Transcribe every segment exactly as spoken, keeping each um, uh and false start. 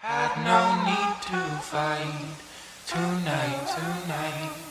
Had no need to fight tonight, tonight.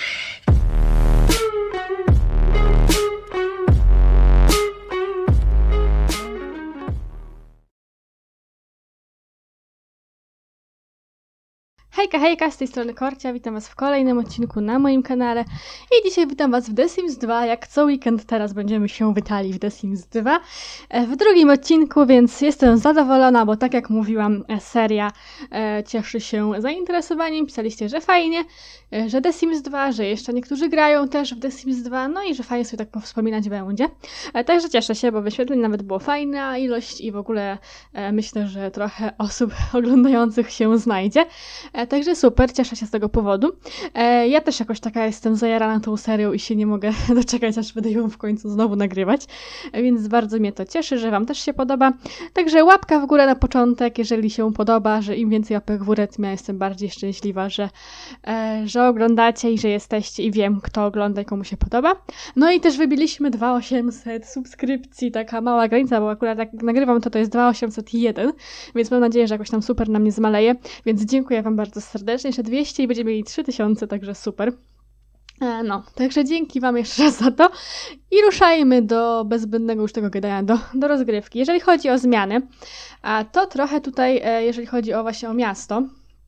Hejka, hejka, z tej strony Korcia, witam was w kolejnym odcinku na moim kanale i dzisiaj witam was w The Sims dwa, jak co weekend teraz będziemy się witali w The Sims dwa w drugim odcinku, więc jestem zadowolona, bo tak jak mówiłam, seria e, cieszy się zainteresowaniem, pisaliście, że fajnie, e, że The Sims dwa, że jeszcze niektórzy grają też w The Sims dwa, no i że fajnie sobie tak powspominać będzie, e, także cieszę się, bo wyświetleń nawet było fajna ilość i w ogóle e, myślę, że trochę osób oglądających się znajdzie. E, Także super, cieszę się z tego powodu. E, ja też jakoś taka jestem zajarana tą serią i się nie mogę doczekać, aż będę ją w końcu znowu nagrywać. E, więc bardzo mnie to cieszy, że wam też się podoba. Także łapka w górę na początek, jeżeli się podoba, że im więcej łapek w górę, tym ja jestem bardziej szczęśliwa, że, e, że oglądacie i że jesteście i wiem, kto ogląda i komu się podoba. No i też wybiliśmy dwa tysiące osiemset subskrypcji, taka mała granica, bo akurat jak nagrywam to to jest dwa tysiące osiemset jeden, więc mam nadzieję, że jakoś tam super nam nie zmaleje, więc dziękuję wam bardzo serdecznie, jeszcze dwieście i będziemy mieli trzy tysiące, także super. E, no, także dzięki wam jeszcze raz za to i ruszajmy do bezbędnego już tego gadania, do, do rozgrywki. Jeżeli chodzi o zmiany, a to trochę tutaj, e, jeżeli chodzi o właśnie o miasto,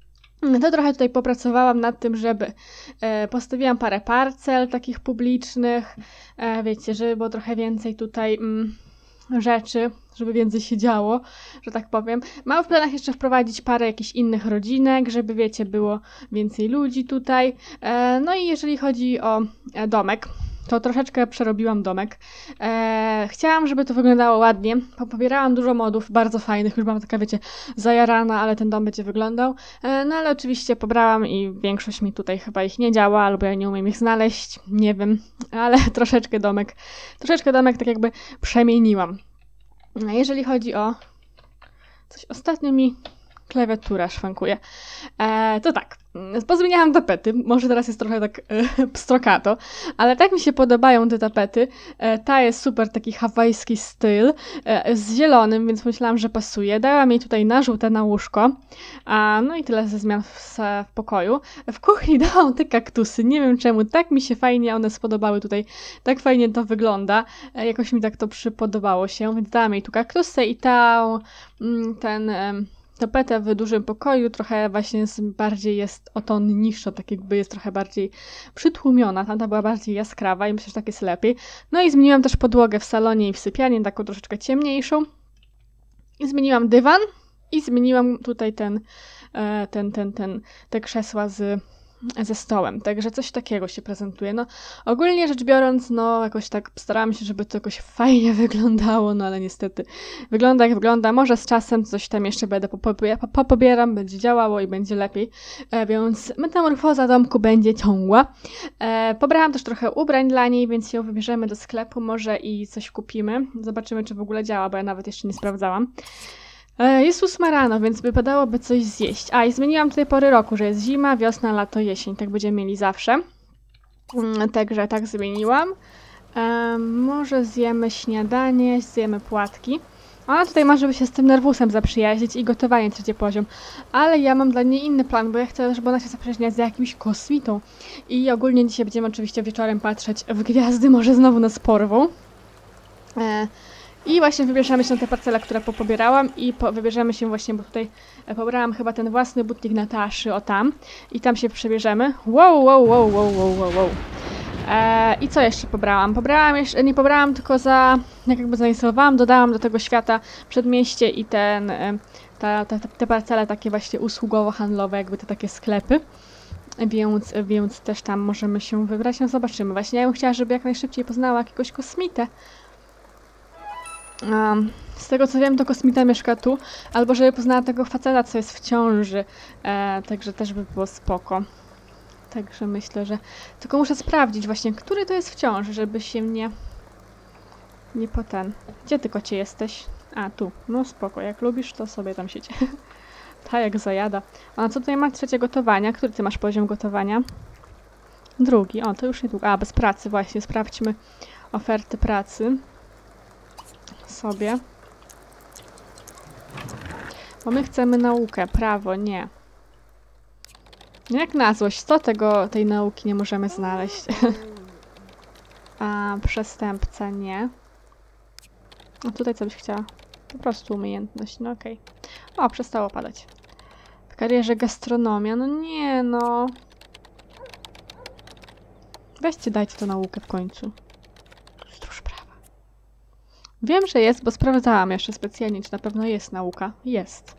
to trochę tutaj popracowałam nad tym, żeby e, postawiłam parę parcel takich publicznych, e, wiecie, żeby było trochę więcej tutaj mm, rzeczy, żeby więcej się działo, że tak powiem. Mam w planach jeszcze wprowadzić parę jakichś innych rodzinek, żeby, wiecie, było więcej ludzi tutaj. E, no i jeżeli chodzi o e, domek, to troszeczkę przerobiłam domek. E, chciałam, żeby to wyglądało ładnie. Pobierałam dużo modów, bardzo fajnych, już mam taka, wiecie, zajarana, ale ten dom będzie wyglądał. E, no ale oczywiście pobrałam i większość mi tutaj chyba ich nie działa, albo ja nie umiem ich znaleźć, nie wiem, ale troszeczkę domek, troszeczkę domek tak jakby przemieniłam. Jeżeli chodzi o coś, ostatnio mi klawiatura szwankuje. E, to tak, pozmieniałam tapety, może teraz jest trochę tak e, pstrokato, ale tak mi się podobają te tapety. E, ta jest super, taki hawajski styl, e, z zielonym, więc myślałam, że pasuje. Dałam jej tutaj na żółte na łóżko, a, no i tyle ze zmian w, w pokoju. W kuchni dałam te kaktusy, nie wiem czemu, tak mi się fajnie one spodobały tutaj, tak fajnie to wygląda, e, jakoś mi tak to przypodobało się, więc dałam jej tu kaktusy i tą, ten... E, tapetę w dużym pokoju, trochę właśnie jest, bardziej jest o ton niższa, tak jakby jest trochę bardziej przytłumiona, tamta była bardziej jaskrawa i myślę, że tak jest lepiej. No i zmieniłam też podłogę w salonie i w sypialni, taką troszeczkę ciemniejszą. I zmieniłam dywan i zmieniłam tutaj ten, ten, ten, ten, te krzesła z ze stołem, także coś takiego się prezentuje. No, ogólnie rzecz biorąc, no jakoś tak starałam się, żeby to jakoś fajnie wyglądało, no ale niestety wygląda jak wygląda. Może z czasem coś tam jeszcze będę popobieram, będzie działało i będzie lepiej, e, więc metamorfoza domku będzie ciągła. E, pobrałam też trochę ubrań dla niej, więc ją wybierzemy do sklepu może i coś kupimy. Zobaczymy, czy w ogóle działa, bo ja nawet jeszcze nie sprawdzałam. Jest ósma rano, więc wypadałoby coś zjeść. A, i zmieniłam tutaj pory roku, że jest zima, wiosna, lato, jesień. Tak będziemy mieli zawsze. Także tak zmieniłam. E, może zjemy śniadanie, zjemy płatki. Ona tutaj ma, żeby się z tym nerwusem zaprzyjaźnić i gotowanie trzeci poziom. Ale ja mam dla niej inny plan, bo ja chcę, żeby ona się zaprzyjaźniać z jakimś kosmitą. I ogólnie dzisiaj będziemy oczywiście wieczorem patrzeć w gwiazdy, może znowu nas porwą. E, I właśnie wybierzemy się na te parcele, które popobierałam i po, wybierzemy się właśnie, bo tutaj e, pobrałam chyba ten własny butnik Nataszy, o tam. I tam się przebierzemy. Wow, wow, wow, wow, wow, wow, wow. E, I co jeszcze pobrałam? Pobrałam jeszcze, nie pobrałam, tylko za, jak jakby zainstalowałam, dodałam do tego świata przedmieście i ten, e, ta, ta, te parcele takie właśnie usługowo-handlowe, jakby te takie sklepy. Więc, więc też tam możemy się wybrać. No zobaczymy. Właśnie ja bym chciała, żeby jak najszybciej poznała jakiegoś kosmitę. Um, z tego co wiem, to kosmita mieszka tu, albo żeby poznała tego faceta, co jest w ciąży, e, także też by było spoko. Także myślę, że... Tylko muszę sprawdzić właśnie, który to jest w ciąży, żeby się nie... Nie po ten... Gdzie ty, kocie, jesteś? A, tu. No spoko, jak lubisz, to sobie tam siedź. Ta jak zajada. A co tutaj ma? Trzecie gotowania. Który ty masz poziom gotowania? Drugi. O, to już niedługo. A, bez pracy właśnie. Sprawdźmy oferty pracy sobie. Bo my chcemy naukę, prawo, nie. Jak na złość, co tego, tej nauki nie możemy znaleźć? A przestępca nie. A tutaj co byś chciała? Po prostu umiejętność, no okej. Okay. O, przestało padać. W karierze gastronomia, no nie no. Weźcie, dajcie to naukę w końcu. Stróż prawa. Wiem, że jest, bo sprawdzałam jeszcze specjalnie, czy na pewno jest nauka. Jest.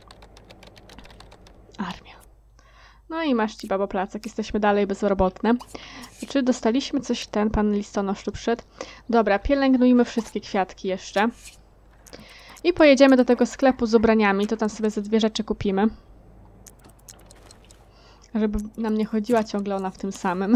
Armia. No i masz ci babo placek, jesteśmy dalej bezrobotne. Czy dostaliśmy coś, ten pan listonosz tu przyszedł? Dobra, pielęgnujmy wszystkie kwiatki jeszcze. I pojedziemy do tego sklepu z ubraniami, to tam sobie ze dwie rzeczy kupimy. Żeby nam nie chodziła ciągle ona w tym samym.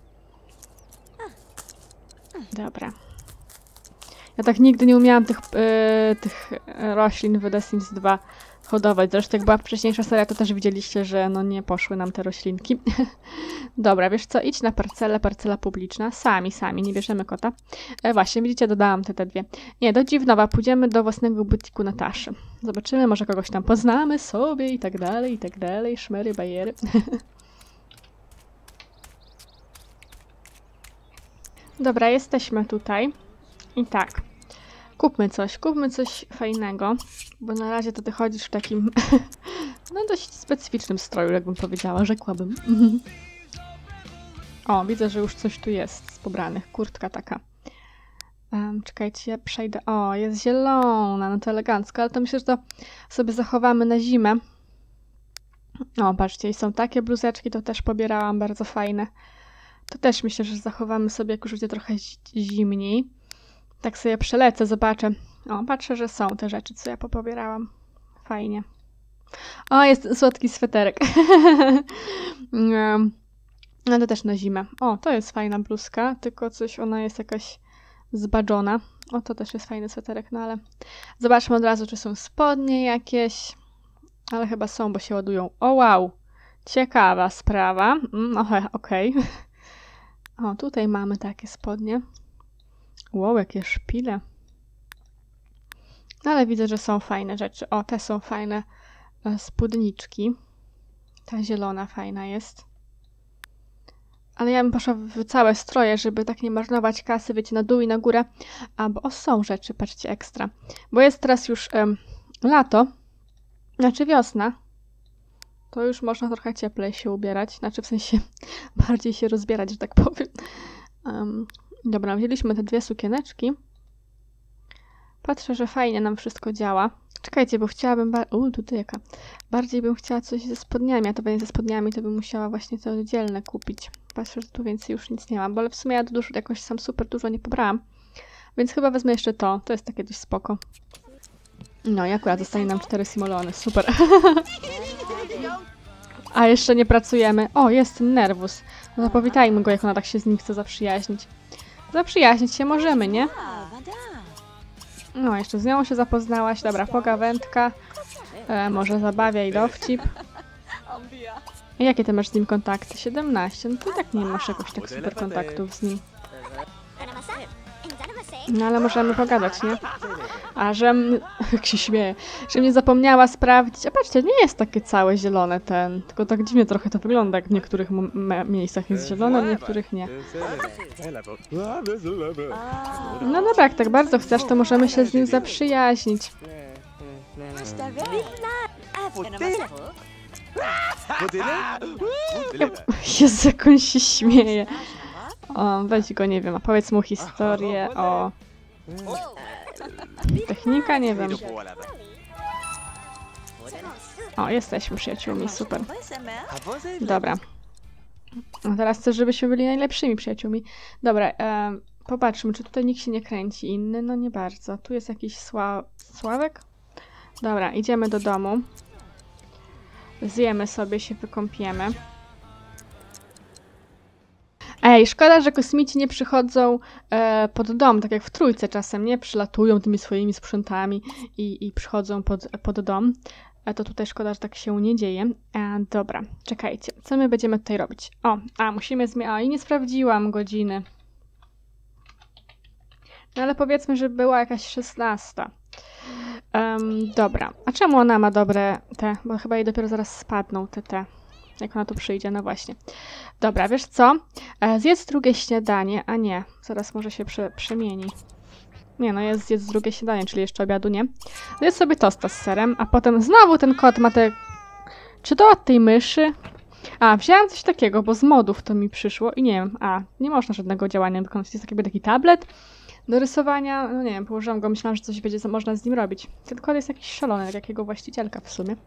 Dobra. Ja tak nigdy nie umiałam tych, yy, tych roślin w The Sims dwa hodować. Zresztą jak była wcześniejsza seria, to też widzieliście, że no nie poszły nam te roślinki. Dobra, wiesz co? Idź na parcelę, parcela publiczna. Sami, sami, nie bierzemy kota. E, właśnie, widzicie, dodałam te, te dwie. Nie, do Dziwnowa. Pójdziemy do własnego butiku Nataszy. Zobaczymy, może kogoś tam poznamy sobie i tak dalej, i tak dalej. Szmery, bajery. Dobra, jesteśmy tutaj. I tak. Kupmy coś, kupmy coś fajnego, bo na razie to ty chodzisz w takim no dość specyficznym stroju, jakbym powiedziała, rzekłabym. O, widzę, że już coś tu jest z pobranych. Kurtka taka. Um, czekajcie, ja przejdę. O, jest zielona, no to elegancko, ale to myślę, że to sobie zachowamy na zimę. O, patrzcie, i są takie bluzeczki, to też pobierałam, bardzo fajne. To też myślę, że zachowamy sobie, jak już będzie trochę zimniej. Tak sobie przelecę, zobaczę. O, patrzę, że są te rzeczy, co ja popobierałam. Fajnie. O, jest słodki sweterek. No to też na zimę. O, to jest fajna bluzka, tylko coś, ona jest jakaś zbadżona. O, to też jest fajny sweterek, no ale zobaczmy od razu, czy są spodnie jakieś. Ale chyba są, bo się ładują. O, wow! Ciekawa sprawa. Mm, okej. Okay. O, tutaj mamy takie spodnie. Wow, jakie szpile. Ale widzę, że są fajne rzeczy. O, te są fajne spódniczki. Ta zielona fajna jest. Ale ja bym poszła w całe stroje, żeby tak nie marnować kasy, wiecie, na dół i na górę. A, bo o, są rzeczy, patrzcie, ekstra. Bo jest teraz już um, lato, znaczy wiosna. To już można trochę cieplej się ubierać. Znaczy w sensie bardziej się rozbierać, że tak powiem. Um, Dobra, wzięliśmy te dwie sukieneczki. Patrzę, że fajnie nam wszystko działa. Czekajcie, bo chciałabym... U, tutaj jaka. Bardziej bym chciała coś ze spodniami, a to będzie ze spodniami, to bym musiała właśnie te oddzielne kupić. Patrzę, że tu więcej już nic nie mam, bo ale w sumie ja dużo, jakoś sam super dużo nie pobrałam. Więc chyba wezmę jeszcze to. To jest takie dość spoko. No i akurat zostanie nam cztery simolony. Super. A jeszcze nie pracujemy. O, jest ten Nervus. No to powitajmy go, jak ona tak się z nim chce zaprzyjaźnić. Zaprzyjaźnić się możemy, nie? No, jeszcze z nią się zapoznałaś. Dobra, pogawędka. E, może zabawia i dowcip. I jakie ty masz z nim kontakty? siedemnaście. No to i tak nie masz jakoś tak super kontaktów z nim. No ale możemy pogadać, nie? A żem... jak się śmieje. Że mnie zapomniała sprawdzić. A patrzcie, nie jest takie całe zielone ten. Tylko tak dziwnie trochę to wygląda, jak w niektórych miejscach jest zielone, w niektórych nie. No dobra, jak tak bardzo chcesz, to możemy się z nim zaprzyjaźnić. Jezu, jak on się śmieje. O, weź go, nie wiem, a powiedz mu historię o... Technika? Nie wiem. O, jesteśmy przyjaciółmi, super. Dobra. A teraz chcę, żebyśmy byli najlepszymi przyjaciółmi. Dobra, e, popatrzmy, czy tutaj nikt się nie kręci inny? No nie bardzo. Tu jest jakiś sła... Sławek? Dobra, idziemy do domu. Zjemy sobie, się wykąpiemy. Ej, szkoda, że kosmici nie przychodzą e, pod dom, tak jak w Trójce czasem, nie? Przylatują tymi swoimi sprzętami i, i przychodzą pod, pod dom. E, to tutaj szkoda, że tak się nie dzieje. E, dobra, czekajcie. Co my będziemy tutaj robić? O, a musimy zmienić... O, i nie sprawdziłam godziny. No ale powiedzmy, że była jakaś szesnasta. Um, dobra. A czemu ona ma dobre te? Bo chyba jej dopiero zaraz spadną te te. Jak ona tu przyjdzie, no właśnie. Dobra, wiesz co? E, zjedz drugie śniadanie, a nie. Zaraz może się prze, przemieni. Nie, no jest zjedz drugie śniadanie, czyli jeszcze obiadu nie. Zjedz sobie tosta z serem, a potem znowu ten kot ma te... Czy to od tej myszy? A, wzięłam coś takiego, bo z modów to mi przyszło i nie wiem. A, nie można żadnego działania wykonać. Jest jakby taki tablet do rysowania. No nie wiem, położyłam go, myślałam, że coś będzie co można z nim robić. Ten kot jest jakiś szalony, tak jak jego właścicielka w sumie.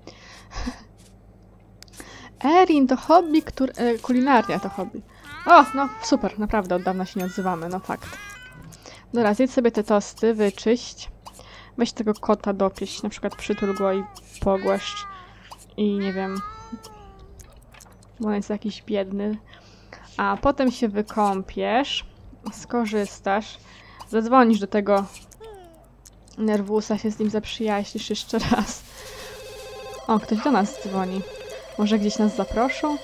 Erin to hobby, który... E, kulinaria to hobby. O, no super, naprawdę od dawna się nie odzywamy, no fakt. Dobra, zjedz sobie te tosty, wyczyść. Weź tego kota dopieść, na przykład przytul go i pogłeszcz. I nie wiem... Bo on jest jakiś biedny. A potem się wykąpiesz, skorzystasz, zadzwonisz do tego nerwusa, się z nim zaprzyjaźnisz jeszcze raz. O, ktoś do nas dzwoni. Może gdzieś nas zaproszą?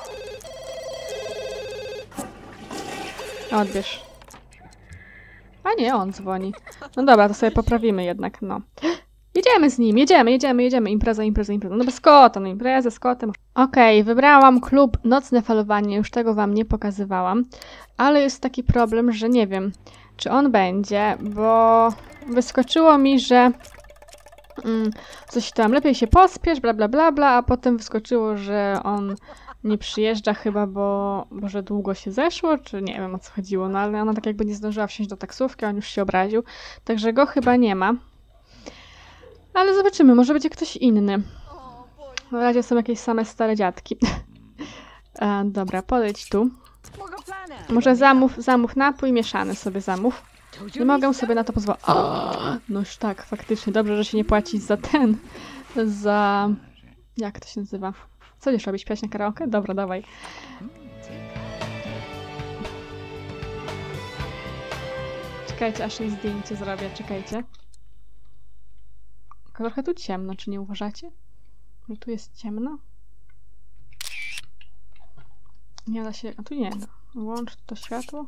Odbierz. A nie, on dzwoni. No dobra, to sobie poprawimy jednak, no. Jedziemy z nim, jedziemy, jedziemy, jedziemy. Impreza, impreza, impreza. No bez kota, no impreza z kotem. Okej, okay, wybrałam klub Nocne Falowanie, już tego wam nie pokazywałam. Ale jest taki problem, że nie wiem, czy on będzie, bo wyskoczyło mi, że mm, coś tam, lepiej się pospiesz, bla bla bla bla, a potem wyskoczyło, że on nie przyjeżdża chyba, bo, bo że długo się zeszło, czy nie wiem o co chodziło, no ale ona tak jakby nie zdążyła wsiąść do taksówki, on już się obraził, także go chyba nie ma. Ale zobaczymy, może będzie ktoś inny. Na razie są jakieś same stare dziadki. e, dobra, podejdź tu. Może zamów, zamów napój, mieszany sobie zamów. Nie mogę sobie na to pozwolić. No już tak, faktycznie. Dobrze, że się nie płaci za ten. Za... Jak to się nazywa? Co będziesz robić? Śpiewać na karaoke? Dobra, dawaj. Czekajcie, aż jej zdjęcie zrobię. Czekajcie. Trochę tu ciemno, czy nie uważacie? Że tu jest ciemno? Nie da się... A tu nie da. Włącz to światło.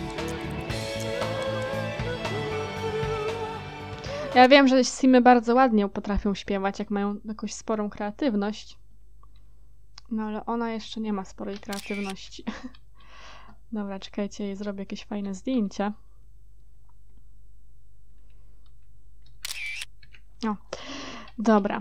Ja wiem, że Simy bardzo ładnie potrafią śpiewać, jak mają jakąś sporą kreatywność. No ale ona jeszcze nie ma sporej kreatywności. Dobra, czekajcie, jej zrobię jakieś fajne zdjęcia. O, dobra.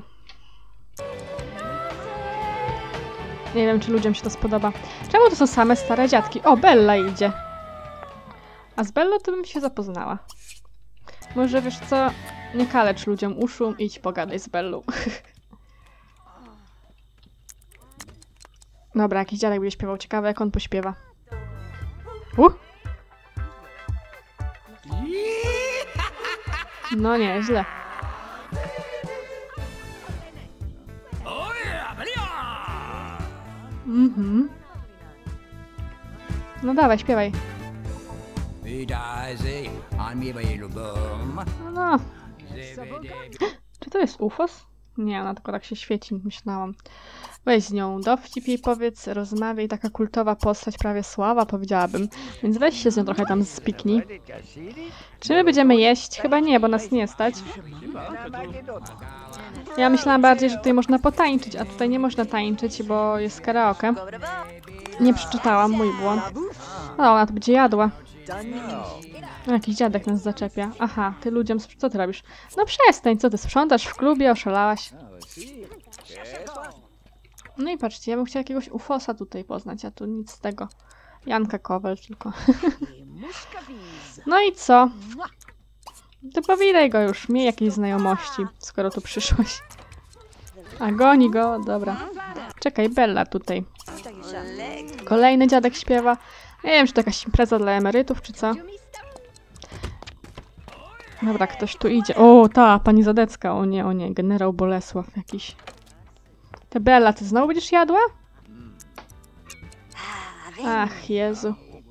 Nie wiem, czy ludziom się to spodoba. Czemu to są same stare dziadki? O, Bella idzie. A z Bellą to bym się zapoznała. Może wiesz co? Nie kalecz ludziom uszu, idź pogadaj z Bellą. Dobra, jakiś dziadek będzie śpiewał. Ciekawe, jak on pośpiewa. Uh! No nieźle. Mhm. No dawaj, śpiewaj. No. Czy to jest ufos? Nie, ona tylko tak się świeci, myślałam. Weź z nią dowcip jej powiedz, rozmawiaj, taka kultowa postać, prawie sława, powiedziałabym. Więc weź się z nią trochę tam spiknij. Czy my będziemy jeść? Chyba nie, bo nas nie stać. Ja myślałam bardziej, że tutaj można potańczyć, a tutaj nie można tańczyć, bo jest karaoke. Nie przeczytałam, mój błąd. O, ona to będzie jadła. O, jakiś dziadek nas zaczepia. Aha, ty ludziom... Co ty robisz? No przestań, co ty sprzątasz w klubie? Oszalałaś. No i patrzcie, ja bym chciała jakiegoś ufosa tutaj poznać, a tu nic z tego. Janka Kowal tylko. No i co? To powitaj go już, miej jakieś znajomości, skoro tu przyszłaś. A goni go, dobra. Czekaj, Bella tutaj. Kolejny dziadek śpiewa. Nie wiem, czy to jakaś impreza dla emerytów, czy co? Dobra, ktoś tu idzie. O, ta, pani Zadecka. O nie, o nie, generał Bolesław jakiś. Te Bella, ty znowu będziesz jadła? Ach, Jezu.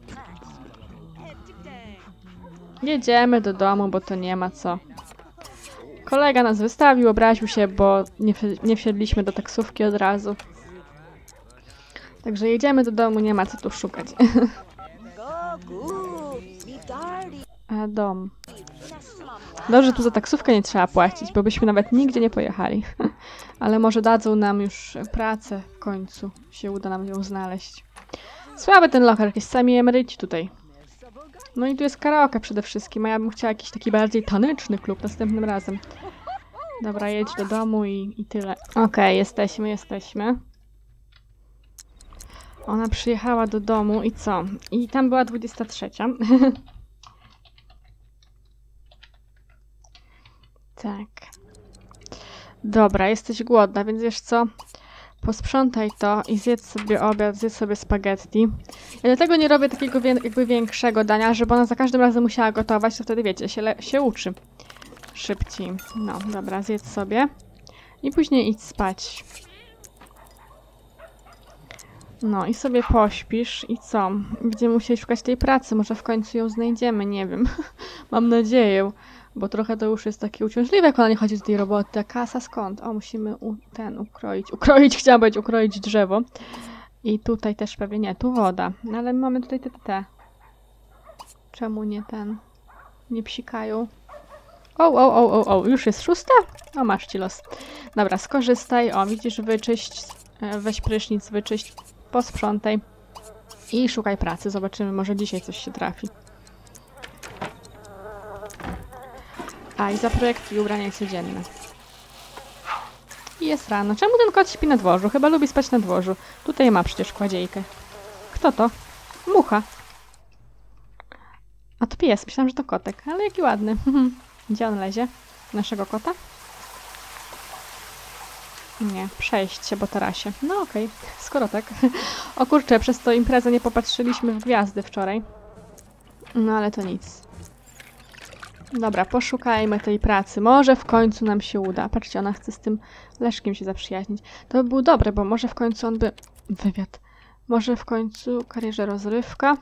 Jedziemy do domu, bo to nie ma co. Kolega nas wystawił, obraził się, bo nie, nie wsiedliśmy do taksówki od razu. Także jedziemy do domu, nie ma co tu szukać. A dom. Dobrze, tu za taksówkę nie trzeba płacić, bo byśmy nawet nigdzie nie pojechali. Ale może dadzą nam już pracę w końcu. Się uda nam ją znaleźć. Słaby ten lokal, jakieś sami emeryci tutaj. No i tu jest karaoke przede wszystkim, a ja bym chciała jakiś taki bardziej taneczny klub następnym razem. Dobra, jedź do domu i, i tyle. Okej, okay, jesteśmy, jesteśmy. Ona przyjechała do domu i co? I tam była dwudziesta trzecia. Tak. Dobra, jesteś głodna, więc wiesz co? Posprzątaj to i zjedz sobie obiad, zjedz sobie spaghetti. Ja dlatego nie robię takiego wie jakby większego dania, żeby ona za każdym razem musiała gotować, to wtedy wiecie, się, się uczy szybciej. No, dobra, zjedz sobie. I później idź spać. No i sobie pośpisz i co? Będziemy musieli szukać tej pracy, może w końcu ją znajdziemy, nie wiem. Mam nadzieję, bo trochę to już jest takie uciążliwe, jak ona nie chodzi do tej roboty. A kasa skąd? O, musimy u, ten ukroić, ukroić, chciałam powiedzieć, ukroić drzewo. I tutaj też pewnie nie, tu woda. No ale mamy tutaj te, te. Czemu nie ten? Nie psikają. O, o, o, o, o, już jest szósta? O, masz ci los. Dobra, skorzystaj. O, widzisz, wyczyść, weź prysznic, wyczyść, posprzątaj i szukaj pracy. Zobaczymy, może dzisiaj coś się trafi. A, i zaprojektuj ubrania codzienne. I jest rano. Czemu ten kot śpi na dworzu? Chyba lubi spać na dworzu. Tutaj ma przecież kładziejkę. Kto to? Mucha. A to pies. Myślałam, że to kotek. Ale jaki ładny. Gdzie on lezie? Naszego kota? Nie, przejść się po tarasie. No okej, okay. Skoro tak. O kurczę, przez to imprezę nie popatrzyliśmy w gwiazdy wczoraj. No ale to nic. Dobra, poszukajmy tej pracy. Może w końcu nam się uda. Patrzcie, ona chce z tym Leszkiem się zaprzyjaźnić. To by było dobre, bo może w końcu on by... Wywiad. Może w końcu karierze rozrywka.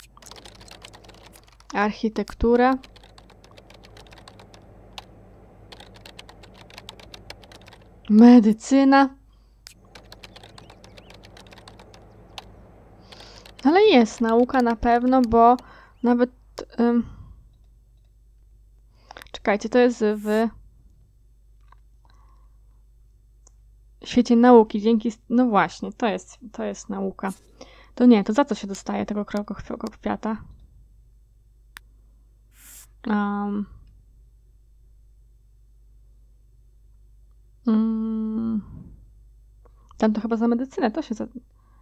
Architektura. Medycyna. Ale jest nauka na pewno, bo nawet... Um... Czekajcie, to jest w świecie nauki. Dzięki... No właśnie, to jest, to jest nauka. To nie, to za co się dostaje tego kwiata? Um... Mm. Tam to chyba za medycynę, to się za...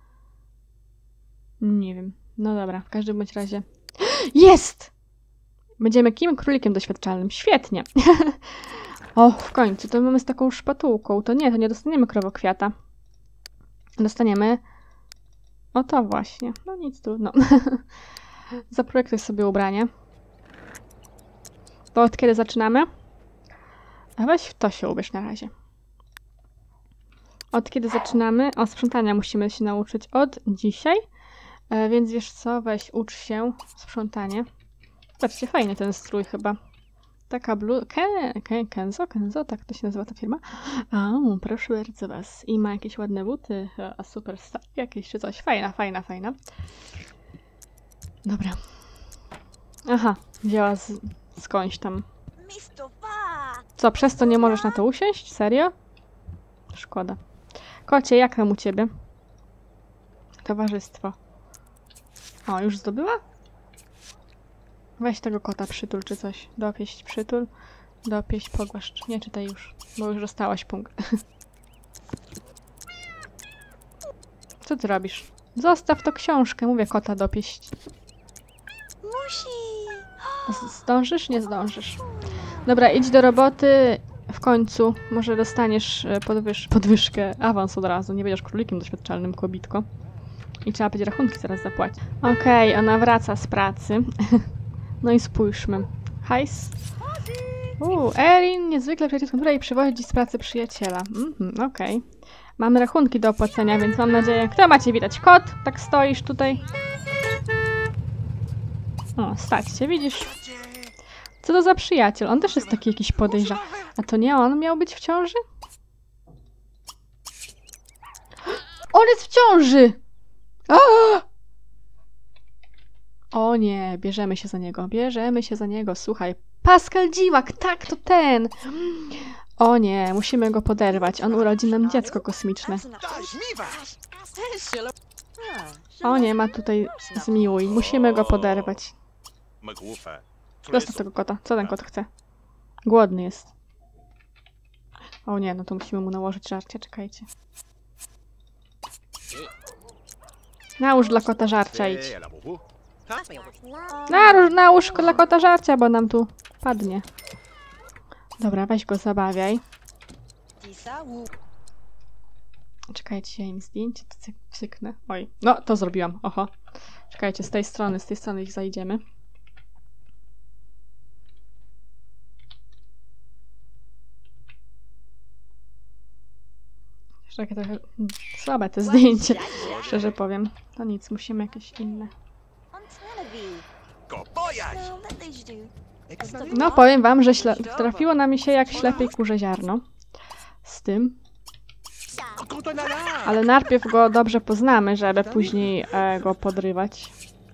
Nie wiem. No dobra, w każdym bądź razie... Jest! Będziemy kim? Królikiem doświadczalnym. Świetnie! O, w końcu, to mamy z taką szpatułką. To nie, to nie dostaniemy krowokwiata. Dostaniemy... O to właśnie. No nic trudno. Zaprojektuj sobie ubranie. To od kiedy zaczynamy? A weź w to się ubierz na razie. Od kiedy zaczynamy? O, sprzątania musimy się nauczyć od dzisiaj. E, więc wiesz co? Weź, ucz się sprzątanie. Zobaczcie, fajny ten strój chyba. Taka blue... Ken, Ken, Kenzo? Kenzo? Tak to się nazywa ta firma? A, proszę bardzo was. I ma jakieś ładne buty. A super star jakieś czy coś. Fajna, fajna, fajna. Dobra. Aha, wzięła z, skądś tam. Co, przez to nie możesz na to usiąść? Serio? Szkoda. Kocie, jak tam u ciebie? Towarzystwo. O, już zdobyła? Weź tego kota, przytul czy coś. Dopieść, przytul. Dopieść, pogłaszcz. Nie czytaj już, bo już dostałaś punkt. Co ty robisz? Zostaw to książkę. Mówię, kota dopieść. Musi. Zdążysz? Nie zdążysz. Dobra, idź do roboty. W końcu może dostaniesz podwyż podwyżkę, awans od razu. Nie będziesz królikiem doświadczalnym, kobitko. I trzeba będzie rachunki zaraz zapłacić. Okej, okay, ona wraca z pracy. No i spójrzmy. Hajs. Uuu, Erin niezwykle przyjaciół kontura i przywozi dziś z pracy przyjaciela. Mhm, okej. Okay. Mamy rachunki do opłacenia, więc mam nadzieję... Kto macie widać? Kot? Tak stoisz tutaj. O, stać się, widzisz? Co to za przyjaciel? On też jest taki jakiś podejrzany. A to nie on miał być w ciąży? On jest w ciąży! Aaaa! O nie, bierzemy się za niego. Bierzemy się za niego. Słuchaj, Pascal Dziwak, tak, to ten! O nie, musimy go poderwać. On urodzi nam dziecko kosmiczne. O nie, ma tutaj zmiłuj. Musimy go poderwać. Zostaw tego kota. Co ten kot chce? Głodny jest. O nie, no to musimy mu nałożyć żarcie. Czekajcie. Nałóż dla kota żarcia, idź. Nałóż, nałóż dla kota żarcia, bo nam tu padnie. Dobra, weź go zabawiaj. Czekajcie, ja im zdjęcie cyk, cyknę. Oj, no to zrobiłam, oho. Czekajcie, z tej strony, z tej strony ich zajdziemy. Takie trochę słabe te zdjęcie, szczerze powiem. To nic, musimy jakieś inne. No powiem wam, że trafiło nam się jak ślepej kurze ziarno. Z tym. Ale najpierw go dobrze poznamy, żeby później e, go podrywać.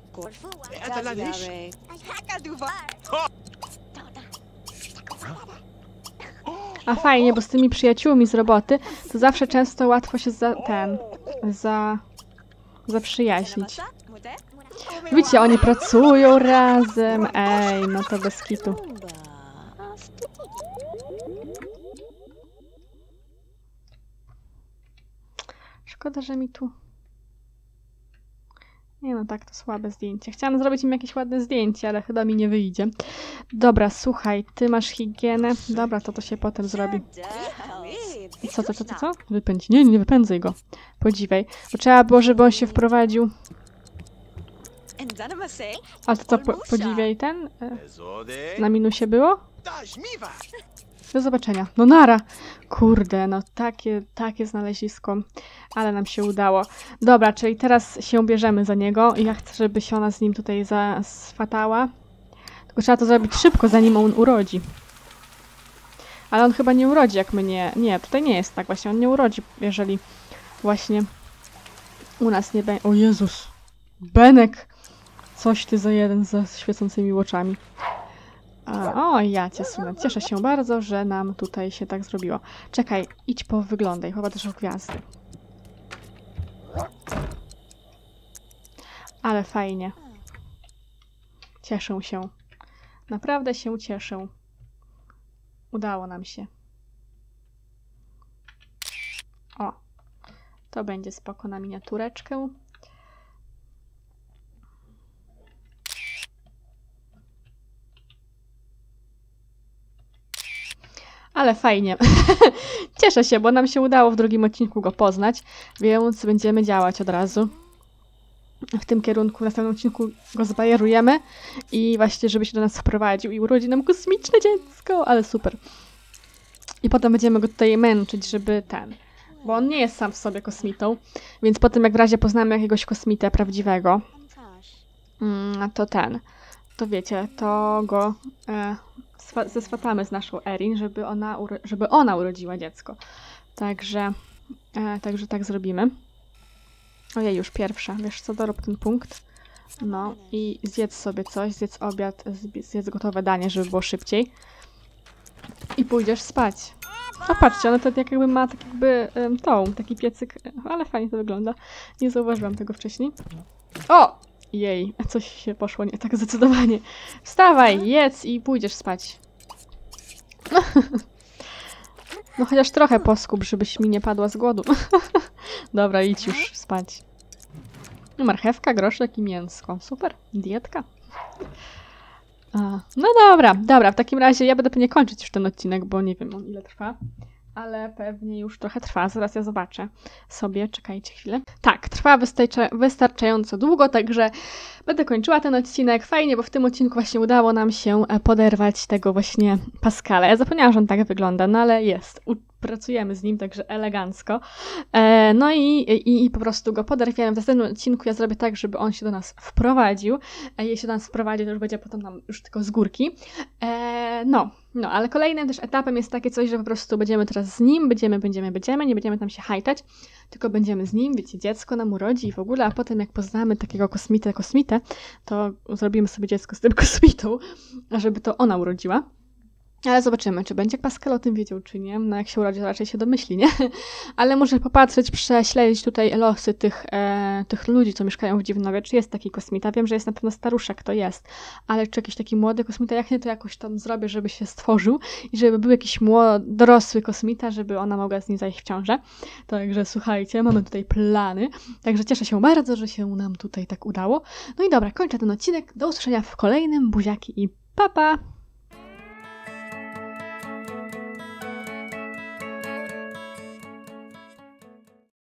A fajnie, bo z tymi przyjaciółmi z roboty to zawsze często łatwo się za ten, za, zaprzyjaźnić. Widzicie, oni pracują razem. Ej, no to bez kitu. Szkoda, że mi tu... Nie no, tak, to słabe zdjęcie. Chciałam zrobić im jakieś ładne zdjęcie, ale chyba mi nie wyjdzie. Dobra, słuchaj, ty masz higienę. Dobra, to to się potem zrobi. Co, co, co, co, co? Wypędź. Nie, nie wypędzaj go. Podziwiaj. Bo trzeba było, żeby on się wprowadził. A to co, po, podziwiaj ten? Na minusie było? Do zobaczenia. No nara! Kurde, no takie, takie znalezisko. Ale nam się udało. Dobra, czyli teraz się bierzemy za niego. I ja chcę, żeby się ona z nim tutaj zaswatała. Tylko trzeba to zrobić szybko, zanim on urodzi. Ale on chyba nie urodzi, jak my nie... Nie, tutaj nie jest tak właśnie. On nie urodzi, jeżeli właśnie u nas nie będzie... O Jezus! Benek! Coś ty za jeden ze świecącymi oczami. A, o, ja cię sunę. Cieszę się bardzo, że nam tutaj się tak zrobiło. Czekaj, idź po wyglądaj. Chyba też o gwiazdy. Ale fajnie. Cieszę się. Naprawdę się cieszę. Udało nam się. O. To będzie spoko na miniatureczkę. Ale fajnie. Cieszę się, bo nam się udało w drugim odcinku go poznać, więc będziemy działać od razu w tym kierunku. W następnym odcinku go zbajerujemy i właśnie, żeby się do nas wprowadził i urodzi nam kosmiczne dziecko, ale super. I potem będziemy go tutaj męczyć, żeby ten, bo on nie jest sam w sobie kosmitą, więc potem jak w razie poznamy jakiegoś kosmitę prawdziwego, to ten, to wiecie, to go e, zeswatamy z naszą Erin, żeby ona, żeby ona urodziła dziecko. Także, e, także tak zrobimy. Ojej, już pierwsza. Wiesz co, dorób ten punkt. No i zjedz sobie coś, zjedz obiad, zjedz gotowe danie, żeby było szybciej. I pójdziesz spać. A patrzcie, ona to jakby ma tak jakby um, tą, taki piecyk, ale fajnie to wygląda. Nie zauważyłam tego wcześniej. O! Jej, coś się poszło nie tak zdecydowanie. Wstawaj, jedz i pójdziesz spać. No chociaż trochę poskub, żebyś mi nie padła z głodu. Dobra, idź już spać. Marchewka, groszek i mięsko. Super, dietka. A, no dobra, dobra, w takim razie ja będę pewnie kończyć już ten odcinek, bo nie wiem on ile trwa. Ale pewnie już trochę trwa, zaraz ja zobaczę sobie, czekajcie chwilę. Tak, trwa wystarczająco długo, także będę kończyła ten odcinek. Fajnie, bo w tym odcinku właśnie udało nam się poderwać tego właśnie Pascala. Ja zapomniałam, że on tak wygląda, no ale jest. współpracujemy z nim, także elegancko. E, no i, i, i po prostu go poderwiemy. W następnym odcinku ja zrobię tak, żeby on się do nas wprowadził. E, jeśli do nas wprowadzi, to już będzie potem nam już tylko z górki. E, no, no, ale kolejnym też etapem jest takie coś, że po prostu będziemy teraz z nim, będziemy, będziemy, będziemy, nie będziemy tam się hajtać, tylko będziemy z nim, wiecie, dziecko nam urodzi i w ogóle, a potem jak poznamy takiego kosmitę, kosmitę, to zrobimy sobie dziecko z tym kosmitą, żeby to ona urodziła. Ale zobaczymy, czy będzie Pascal o tym wiedział, czy nie. No jak się urodzi, to raczej się domyśli, nie? Ale może popatrzeć, prześledzić tutaj losy tych, e, tych ludzi, co mieszkają w Dziwnowie. Czy jest taki kosmita? Wiem, że jest na pewno staruszek, to jest. Ale czy jakiś taki młody kosmita? Jak nie, to jakoś tam zrobię, żeby się stworzył i żeby był jakiś młody, dorosły kosmita, żeby ona mogła z nim zajść w ciążę. Także słuchajcie, mamy tutaj plany. Także cieszę się bardzo, że się nam tutaj tak udało. No i dobra, kończę ten odcinek. Do usłyszenia w kolejnym. Buziaki i pa pa!